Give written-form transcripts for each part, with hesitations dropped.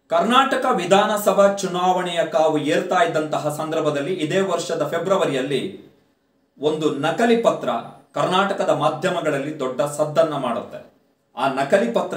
ಕರ್ನಾಟಕ ವಿಧಾನಸಭಾ ಚುನಾವಣೆಯ ಕಾವು ಏರ್ತಾ ಇದ್ದಂತಹ ಸಂದರ್ಭದಲ್ಲಿ ಇದೇ ವರ್ಷದ ಫೆಬ್ರವರಿಯಲ್ಲಿ ಒಂದು ನಕಲಿ ಪತ್ರ ಕರ್ನಾಟಕದ ಮಾಧ್ಯಮಗಳಲ್ಲಿ ದೊಡ್ಡ ಸದ್ದನ್ನ ಮಾಡುತ್ತೆ. ಆ ನಕಲಿ ಪತ್ರ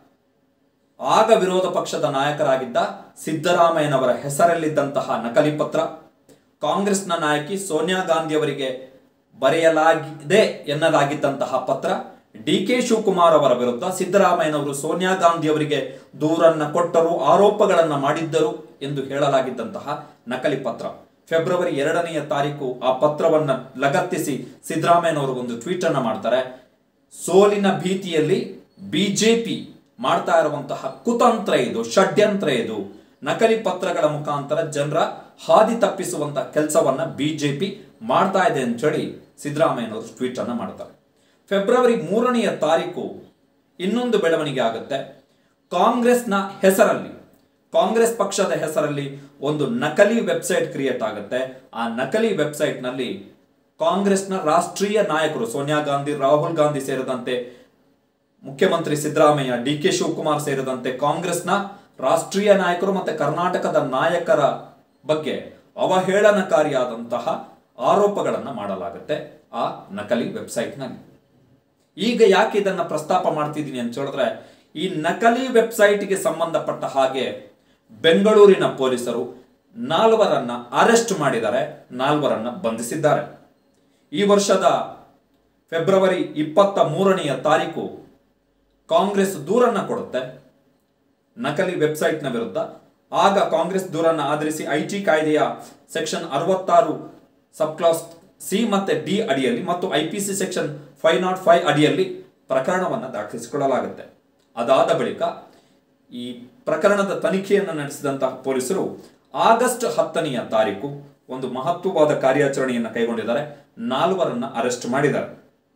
ಆಗ ವಿರೋಧ ಪಕ್ಷದ ನಾಯಕರಾಗಿದ್ದ ಸಿದ್ದರಾಮಯ್ಯನವರ ಹೆಸರಲ್ಲಿದ್ದಂತಹ ನಕಲಿ ಪತ್ರ ಕಾಂಗ್ರೆಸ್ನ ನಾಯಕಿ ಸೋನಿಯಾ ಗಾಂಧಿಯವರಿಗೆ ಬರೆಯಲಾಗಿದೆ ಎನ್ನಲಾಗಿದ್ದಂತಹ ಪತ್ರ ಡಿ.ಕೆ. ಶಿವಕುಮಾರ್ ಅವರ ವಿರುದ್ಧ ಸಿದ್ದರಾಮಯ್ಯನವರು ಸೋನಿಯಾ ಗಾಂಧಿಯವರಿಗೆ ದೂರನ್ನ ಕೊಟ್ಟರು, ಆರೋಪಗಳನ್ನ ಮಾಡಿದ್ದರು ಎಂದು ಹೇಳಲಾಗಿದ್ದಂತಹ ನಕಲಿ ಪತ್ರ. ಫೆಬ್ರವರಿ 2ನೇ ತಾರೀಕು ಆ ಪತ್ರವನ್ನ ಲಗತ್ತಿಸಿ ಸಿದ್ದರಾಮಯ್ಯನವರು ಒಂದು ಟ್ವೀಟ್ ಅನ್ನ ಮಾಡ್ತಾರೆ. ಸೋಲಿನ ಭೀತಿಯಲ್ಲಿ ಬಿಜೆಪಿ ಮಾಡ್ತಾ ಇರುವಂತಹ ಕುತಂತ್ರ ಇದು, ಷಡ್ಯಂತ್ರ ಇದು. ನಕಲಿ ಪತ್ರಗಳ ಮುಖಾಂತರ ಜನರ ಹಾದಿ ತಪ್ಪಿಸುವಂತಹ ಕೆಲಸವನ್ನ ಬಿಜೆಪಿ ಮಾಡ್ತಾ ಇದೆ ಅಂತ ಹೇಳಿ ಸಿದ್ದರಾಮಯ್ಯನವರು ಟ್ವೀಟ್ ಅನ್ನ ಮಾಡ್ತಾರೆ. ಫೆಬ್ರವರಿ 3ನೇ ತಾರೀಕು ಇನ್ನೊಂದು ಬೆಳವಣಿಗೆ ಆಗುತ್ತೆ. ಕಾಂಗ್ರೆಸ್ನ ಹೆಸರಲ್ಲಿ, ಕಾಂಗ್ರೆಸ್ ಪಕ್ಷದ ಹೆಸರಲ್ಲಿ ಒಂದು ನಕಲಿ ವೆಬ್ಸೈಟ್ ಕ್ರಿಯೇಟ್ ಆಗುತ್ತೆ. ಆ ನಕಲಿ ವೆಬ್ಸೈಟ್ ನಲ್ಲಿ ಕಾಂಗ್ರೆಸ್ನ ರಾಷ್ಟ್ರೀಯ ನಾಯಕರು ಸೋನಿಯಾ ಗಾಂಧಿ, ರಾಹುಲ್ ಗಾಂಧಿ ಸೇರಿದಂತೆ, ಮುಖ್ಯಮಂತ್ರಿ ಸಿದ್ದರಾಮಯ್ಯ, ಡಿ.ಕೆ. ಶಿವಕುಮಾರ್ ಸೇರಿದಂತೆ ಕಾಂಗ್ರೆಸ್ನ ರಾಷ್ಟ್ರೀಯ ನಾಯಕರು ಮತ್ತೆ ಕರ್ನಾಟಕದ ನಾಯಕರ ಬಗ್ಗೆ ಅವಹೇಳನಕಾರಿಯಾದಂತಹ ಆರೋಪಗಳನ್ನು ಮಾಡಲಾಗುತ್ತೆ ಆ ನಕಲಿ ವೆಬ್ಸೈಟ್ ನಲ್ಲಿ. ಈಗ ಯಾಕೆ ಇದನ್ನ ಪ್ರಸ್ತಾಪ ಮಾಡ್ತಿದ್ದೀನಿ ಅಂತ ಹೇಳಿದ್ರೆ, ಈ ನಕಲಿ ವೆಬ್ಸೈಟ್ಗೆ ಸಂಬಂಧಪಟ್ಟ ಹಾಗೆ ಬೆಂಗಳೂರಿನ ಪೊಲೀಸರು 4ರನ್ನ ಅರೆಸ್ಟ್ ಮಾಡಿದ್ದಾರೆ, 4ರನ್ನ ಬಂಧಿಸಿದ್ದಾರೆ. ಈ ವರ್ಷದ ಫೆಬ್ರವರಿ 23ನೇ ತಾರೀಕು ಕಾಂಗ್ರೆಸ್ ದೂರನ್ನ ಕೊಡುತ್ತೆ ನಕಲಿ ವೆಬ್ಸೈಟ್ನ ವಿರುದ್ಧ. ಆಗ ಕಾಂಗ್ರೆಸ್ ದೂರನ್ನ ಆಧರಿಸಿ ಐಟಿ ಕಾಯ್ದೆಯ ಸೆಕ್ಷನ್ 66 ಸಬ್ ಕ್ಲಾಸ್ ಸಿ ಮತ್ತೆ ಡಿ ಅಡಿಯಲ್ಲಿ ಮತ್ತು ಐಪಿಸಿ ಸೆಕ್ಷನ್ 505 ಅಡಿಯಲ್ಲಿ ಪ್ರಕರಣವನ್ನು ದಾಖಲಿಸಿಕೊಳ್ಳಲಾಗುತ್ತೆ. ಅದಾದ ಬಳಿಕ ಈ ಪ್ರಕರಣದ ತನಿಖೆಯನ್ನು ನಡೆಸಿದಂತಹ ಪೊಲೀಸರು ಆಗಸ್ಟ್ 10ನೇ ತಾರೀಕು ಒಂದು ಮಹತ್ವವಾದ ಕಾರ್ಯಾಚರಣೆಯನ್ನು ಕೈಗೊಂಡಿದ್ದಾರೆ. 4ರನ್ನ ಅರೆಸ್ಟ್ ಮಾಡಿದ್ದಾರೆ.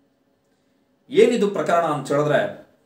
ಏನಿದು ಪ್ರಕರಣ ಅಂತ ಹೇಳಿದ್ರೆ,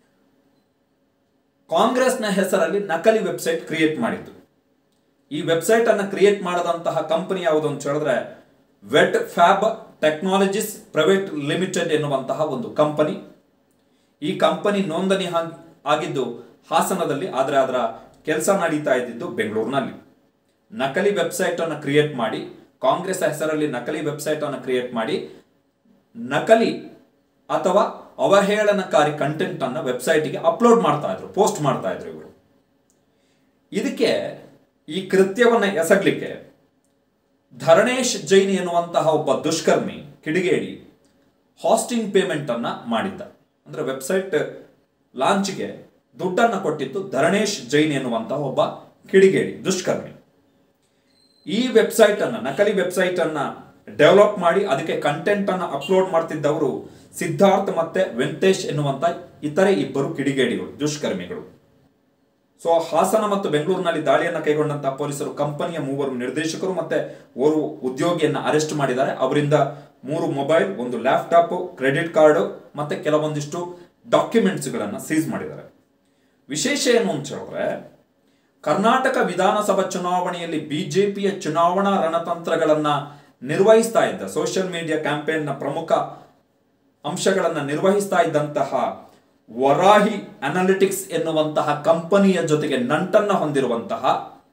ಕಾಂಗ್ರೆಸ್ನ ಹೆಸರಲ್ಲಿ ನಕಲಿ ವೆಬ್ಸೈಟ್ ಕ್ರಿಯೇಟ್ ಮಾಡಿದ್ದು. ಈ ವೆಬ್ಸೈಟ್ ಅನ್ನು ಕ್ರಿಯೇಟ್ ಮಾಡದಂತಹ ಕಂಪನಿ ಯಾವುದು ಅಂತ ಹೇಳಿದ್ರೆ Vet Fab Technologies Private Limited ಎನ್ನುವಂತಹ ಒಂದು ಕಂಪನಿ. ಈ ಕಂಪನಿ ನೋಂದಣಿ ಆಗಿದ್ದು ಹಾಸನದಲ್ಲಿ, ಆದರೆ ಅದರ ಕೆಲಸ ನಡೀತಾ ಇದ್ದಿದ್ದು ಬೆಂಗಳೂರಿನಲ್ಲಿ. ನಕಲಿ ವೆಬ್ಸೈಟ್ ಅನ್ನು ಕ್ರಿಯೇಟ್ ಮಾಡಿ, ಕಾಂಗ್ರೆಸ್ ಹೆಸರಲ್ಲಿ ನಕಲಿ ವೆಬ್ಸೈಟ್ ಅನ್ನು ಕ್ರಿಯೇಟ್ ಮಾಡಿ ನಕಲಿ ಅಥವಾ ಅವಹೇಳನಕಾರಿ ಕಂಟೆಂಟ್ ಅನ್ನು ವೆಬ್ಸೈಟ್ಗೆ ಅಪ್ಲೋಡ್ ಮಾಡ್ತಾ ಇದ್ರು, ಪೋಸ್ಟ್ ಮಾಡ್ತಾ ಇದ್ರು ಇವರು. ಇದಕ್ಕೆ ಈ ಕೃತ್ಯವನ್ನ ಎಸಗಲಿಕ್ಕೆ ಧರಣೇಶ್ ಜೈನ್ ಎನ್ನುವಂತಹ ಒಬ್ಬ ದುಷ್ಕರ್ಮಿ, ಕಿಡಿಗೇಡಿ, ಹಾಸ್ಟಿಂಗ್ ಪೇಮೆಂಟ್ ಅನ್ನ ಮಾಡಿದ್ದ. ಅಂದ್ರೆ ವೆಬ್ಸೈಟ್ ಲಾಂಚ್ಗೆ ದುಡ್ಡನ್ನು ಕೊಟ್ಟಿತ್ತು ಧರಣೇಶ್ ಜೈನ್ ಎನ್ನುವಂತಹ ಒಬ್ಬ ಕಿಡಿಗೇಡಿ, ದುಷ್ಕರ್ಮಿ. ಈ ವೆಬ್ಸೈಟ್ ಅನ್ನ, ನಕಲಿ ವೆಬ್ಸೈಟ್ ಅನ್ನ ಡೆವಲಪ್ ಮಾಡಿ ಅದಕ್ಕೆ ಕಂಟೆಂಟ್ ಅನ್ನ ಅಪ್ಲೋಡ್ ಮಾಡ್ತಿದ್ದವರು ಸಿದ್ಧಾರ್ಥ್ ಮತ್ತೆ ವೆಂಕಟೇಶ್ ಎನ್ನುವಂತ ಇತರೆ 2 ಕಿಡಿಗೇಡಿಗಳು, ದುಷ್ಕರ್ಮಿಗಳು. ಸೊ ಹಾಸನ ಮತ್ತು ಬೆಂಗಳೂರಿನಲ್ಲಿ ದಾಳಿಯನ್ನು ಕೈಗೊಂಡಂತಹ ಪೊಲೀಸರು ಕಂಪನಿಯ 3 ನಿರ್ದೇಶಕರು ಮತ್ತೆ ಓರ್ವ ಉದ್ಯೋಗಿಯನ್ನ ಅರೆಸ್ಟ್ ಮಾಡಿದ್ದಾರೆ. ಅವರಿಂದ 3 ಮೊಬೈಲ್, 1 ಲ್ಯಾಪ್ಟಾಪ್, ಕ್ರೆಡಿಟ್ ಕಾರ್ಡ್ ಮತ್ತೆ ಕೆಲವೊಂದಿಷ್ಟು ಡಾಕ್ಯುಮೆಂಟ್ಸ್ ಗಳನ್ನ ಸೀಸ್ ಮಾಡಿದ್ದಾರೆ. ವಿಶೇಷ ಏನು ಅಂತ ಹೇಳಿದ್ರೆ, ಕರ್ನಾಟಕ ವಿಧಾನಸಭಾ ಚುನಾವಣೆಯಲ್ಲಿ ಬಿಜೆಪಿಯ ಚುನಾವಣಾ ರಣತಂತ್ರಗಳನ್ನ ನಿರ್ವಹಿಸ್ತಾ ಇದ್ದ, ಸೋಷಿಯಲ್ ಮೀಡಿಯಾ ಕ್ಯಾಂಪೇನ್ನ ಪ್ರಮುಖ ಅಂಶಗಳನ್ನ ನಿರ್ವಹಿಸ್ತಾ ಇದ್ದಂತಹ ವರಾಹಿ ಅನಾಲಿಟಿಕ್ಸ್ ಎನ್ನುವಂತಹ ಕಂಪನಿಯ ಜೊತೆಗೆ ನಂಟನ್ನ ಹೊಂದಿರುವಂತಹ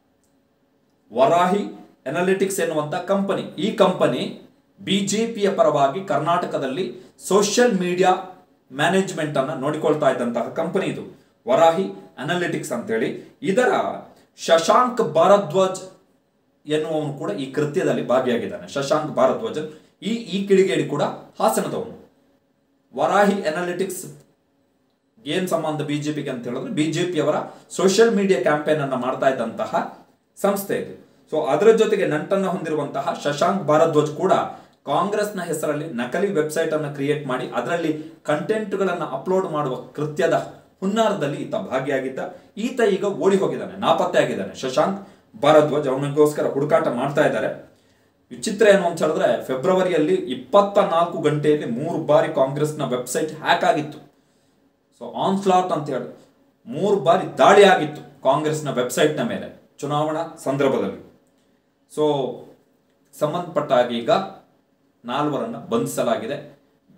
ವರಾಹಿ ಅನಾಲಿಟಿಕ್ಸ್ ಎನ್ನುವಂತಹ ಕಂಪನಿ, ಈ ಕಂಪನಿ ಬಿಜೆಪಿಯ ಪರವಾಗಿ ಕರ್ನಾಟಕದಲ್ಲಿ ಸೋಷಿಯಲ್ ಮೀಡಿಯಾ ಮ್ಯಾನೇಜ್ಮೆಂಟ್ ಅನ್ನ ನೋಡಿಕೊಳ್ತಾ ಇದ್ದಂತಹ ಕಂಪನಿ ಇದು, ವರಾಹಿ ಅನಾಲಿಟಿಕ್ಸ್ ಅಂತೇಳಿ. ಇದರ ಶಶಾಂಕ್ ಭಾರದ್ವಾಜ್ ಎನ್ನುವವನು ಕೂಡ ಈ ಕೃತ್ಯದಲ್ಲಿ ಭಾಗಿಯಾಗಿದ್ದಾನೆ. ಶಶಾಂಕ್ ಭಾರದ್ವಾಜನ್ ಈ ಕಿಡಿಗೇಡಿ ಕೂಡ ಹಾಸನದವನು. ವರಾಹಿ ಅನಾಲಿಟಿಕ್ಸ್ ಏನ್ ಸಂಬಂಧ ಬಿಜೆಪಿಗೆ ಅಂತ ಹೇಳಿದ್ರೆ, ಬಿಜೆಪಿಯವರ ಸೋಷಿಯಲ್ ಮೀಡಿಯಾ ಕ್ಯಾಂಪೇನ್ ಅನ್ನ ಮಾಡ್ತಾ ಇದ್ದಂತಹ ಸಂಸ್ಥೆ ಇದು. ಸೊ ಅದರ ಜೊತೆಗೆ ನಂಟನ್ನ ಹೊಂದಿರುವಂತಹ ಶಶಾಂಕ್ ಭಾರದ್ವಾಜ್ ಕೂಡ ಕಾಂಗ್ರೆಸ್ನ ಹೆಸರಲ್ಲಿ ನಕಲಿ ವೆಬ್ಸೈಟ್ ಅನ್ನು ಕ್ರಿಯೇಟ್ ಮಾಡಿ ಅದರಲ್ಲಿ ಕಂಟೆಂಟ್ ಗಳನ್ನ ಅಪ್ಲೋಡ್ ಮಾಡುವ ಕೃತ್ಯದ ಹುನ್ನಾರದಲ್ಲಿ ಈತ ಭಾಗಿಯಾಗಿದ್ದ. ಈತ ಈಗ ಓಡಿ ಹೋಗಿದ್ದಾನೆ, ನಾಪತ್ತೆ ಆಗಿದ್ದಾನೆ. ಶಶಾಂಕ್ ಭಾರದ್ವಾಜ್, ಅವನಿಗೋಸ್ಕರ ಹುಡುಕಾಟ ಮಾಡ್ತಾ ಇದ್ದಾರೆ. ವಿಚಿತ್ರ ಏನು ಅಂತ ಹೇಳಿದ್ರೆ, ಫೆಬ್ರವರಿಯಲ್ಲಿ 24 ಗಂಟೆಯಲ್ಲಿ 3 ಬಾರಿ ಕಾಂಗ್ರೆಸ್ನ ವೆಬ್ಸೈಟ್ ಹ್ಯಾಕ್ ಆಗಿತ್ತು. ಸೊ ಆನ್ಸ್ಲಾಟ್ ಅಂತ ಹೇಳಿ 3 ಬಾರಿ ದಾಳಿ ಆಗಿತ್ತು ಕಾಂಗ್ರೆಸ್ನ ವೆಬ್ಸೈಟ್ನ ಮೇಲೆ ಚುನಾವಣಾ ಸಂದರ್ಭದಲ್ಲಿ. ಸೊ ಸಂಬಂಧಪಟ್ಟ ಹಾಗೆ ಈಗ 4ರನ್ನ ಬಂಧಿಸಲಾಗಿದೆ.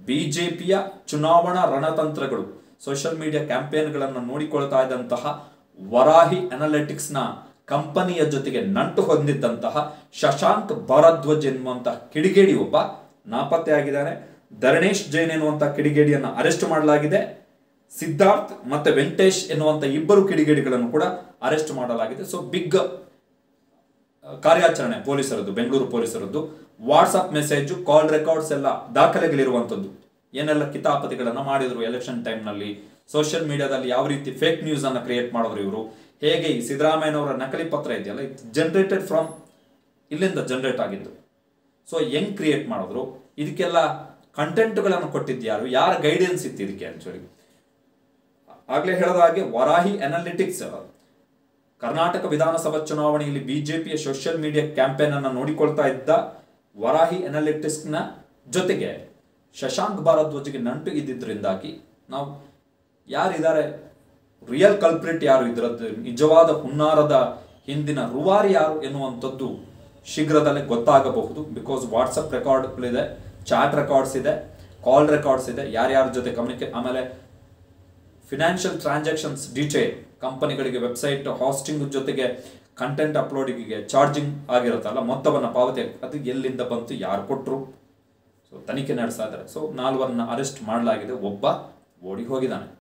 ಬಿಜೆಪಿಯ ಚುನಾವಣಾ ರಣತಂತ್ರಗಳು, ಸೋಷಿಯಲ್ ಮೀಡಿಯಾ ಕ್ಯಾಂಪೇನ್ಗಳನ್ನು ನೋಡಿಕೊಳ್ತಾ ಇದ್ದಂತಹ ವರಾಹಿ ಅನಾಲಿಟಿಕ್ಸ್ನ ಕಂಪನಿಯ ಜೊತೆಗೆ ನಂಟು ಹೊಂದಿದ್ದಂತಹ ಶಶಾಂಕ್ ಭಾರದ್ವಾಜ್ ಎನ್ನುವಂತಹ ಕಿಡಿಗೇಡಿ ಒಬ್ಬ ನಾಪತ್ತೆಯಾಗಿದ್ದಾನೆ. ಧರಣೇಶ್ ಜೈನ್ ಎನ್ನುವಂತಹ ಕಿಡಿಗೇಡಿಯನ್ನು ಅರೆಸ್ಟ್ ಮಾಡಲಾಗಿದೆ. ಸಿದ್ಧಾರ್ಥ್ ಮತ್ತೆ ವೆಂಕಟೇಶ್ ಎನ್ನುವಂತ ಇಬ್ಬರು ಕಿಡಿಗೇಡಿಗಳನ್ನು ಕೂಡ ಅರೆಸ್ಟ್ ಮಾಡಲಾಗಿದೆ. ಸೊ ಬಿಗ್ ಕಾರ್ಯಾಚರಣೆ ಪೊಲೀಸರದ್ದು, ಬೆಂಗಳೂರು ಪೊಲೀಸರದ್ದು. ವಾಟ್ಸ್ಆಪ್ ಮೆಸೇಜ್, ಕಾಲ್ ರೆಕಾರ್ಡ್ಸ್ ಎಲ್ಲ ದಾಖಲೆಗಳಿರುವಂಥದ್ದು. ಏನೆಲ್ಲ ಕಿತಾಪತಿಗಳನ್ನ ಮಾಡಿದ್ರು ಎಲೆಕ್ಷನ್ ಟೈಮ್ನಲ್ಲಿ, ಸೋಷಿಯಲ್ ಮೀಡಿಯಾದಲ್ಲಿ ಯಾವ ರೀತಿ ಫೇಕ್ ನ್ಯೂಸ್ ಅನ್ನ ಕ್ರಿಯೇಟ್ ಮಾಡಿದ್ರು ಇವರು, ಹೇಗೆ ಈ ಸಿದ್ದರಾಮಯ್ಯನವರ ನಕಲಿ ಪತ್ರ ಇದೆಯಲ್ಲ, ಇದು ಜನರೇಟೆಡ್ ಫ್ರಮ್ ಇಲ್ಲಿಂದ ಜನರೇಟ್ ಆಗಿದ್ದು. ಸೊ ಹೆಂಗ್ ಕ್ರಿಯೇಟ್ ಮಾಡಿದ್ರು, ಇದಕ್ಕೆಲ್ಲ ಕಂಟೆಂಟ್ಗಳನ್ನು ಕೊಟ್ಟಿದ್ಯಾರು, ಯಾರ ಗೈಡೆನ್ಸ್ ಇತ್ತು ಇದಕ್ಕೆ ಆಕ್ಚುಲಿ. ಆಗ್ಲೇ ಹೇಳದ ಹಾಗೆ ವರಾಹಿ ಅನಾಲಿಟಿಕ್ಸ್ ಕರ್ನಾಟಕ ವಿಧಾನಸಭಾ ಚುನಾವಣೆಯಲ್ಲಿ ಬಿಜೆಪಿಯ ಸೋಷಿಯಲ್ ಮೀಡಿಯಾ ಕ್ಯಾಂಪೇನ್ ಅನ್ನು ನೋಡಿಕೊಳ್ತಾ ಇದ್ದ ವರಾಹಿ ಅನಾಲಿಟಿಕ್ಸ್ನ ಜೊತೆಗೆ ಶಶಾಂಕ್ ಭಾರದ್ವಾಜ್ಗೆ ನಂಟು ಇದ್ದಿದ್ದರಿಂದಾಗಿ ನಾವು ಯಾರಿದ್ದಾರೆ, ರಿಯಲ್ ಕಲ್ಪ್ರಿಟ್ ಯಾರು, ಇದರದ್ದು ನಿಜವಾದ ಹುನ್ನಾರದ ಹಿಂದಿನ ರೂವಾರಿ ಯಾರು ಎನ್ನುವಂಥದ್ದು ಶೀಘ್ರದಲ್ಲೇ ಗೊತ್ತಾಗಬಹುದು. ಬಿಕಾಸ್ ವಾಟ್ಸಪ್ ರೆಕಾರ್ಡ್ಗಳಿದೆ, ಚಾಟ್ ರೆಕಾರ್ಡ್ಸ್ ಇದೆ, ಕಾಲ್ ರೆಕಾರ್ಡ್ಸ್ ಇದೆ, ಯಾರ್ಯಾರ ಜೊತೆ ಕಮ್ಯುನಿಕೇಟ್, ಆಮೇಲೆ ಫಿನಾನ್ಷಿಯಲ್ ಟ್ರಾನ್ಸಾಕ್ಷನ್ಸ್ ಡೀಟೇಲ್, ಕಂಪನಿಗಳಿಗೆ ವೆಬ್ಸೈಟ್ ಹಾಸ್ಟಿಂಗ್ ಜೊತೆಗೆ ಕಂಟೆಂಟ್ ಅಪ್ಲೋಡಿಂಗಿಗೆ ಚಾರ್ಜಿಂಗ್ ಆಗಿರುತ್ತಲ್ಲ, ಮೊತ್ತವನ್ನು ಪಾವತಿ, ಅದು ಎಲ್ಲಿಂದ ಬಂತು, ಯಾರು ಕೊಟ್ಟರು, ಸೊ ತನಿಖೆ ನಡೆಸ್ತಾ ಇದ್ದಾರೆ. ಸೊ 4 ಅರೆಸ್ಟ್ ಮಾಡಲಾಗಿದೆ, ಒಬ್ಬ ಓಡಿ ಹೋಗಿದ್ದಾನೆ.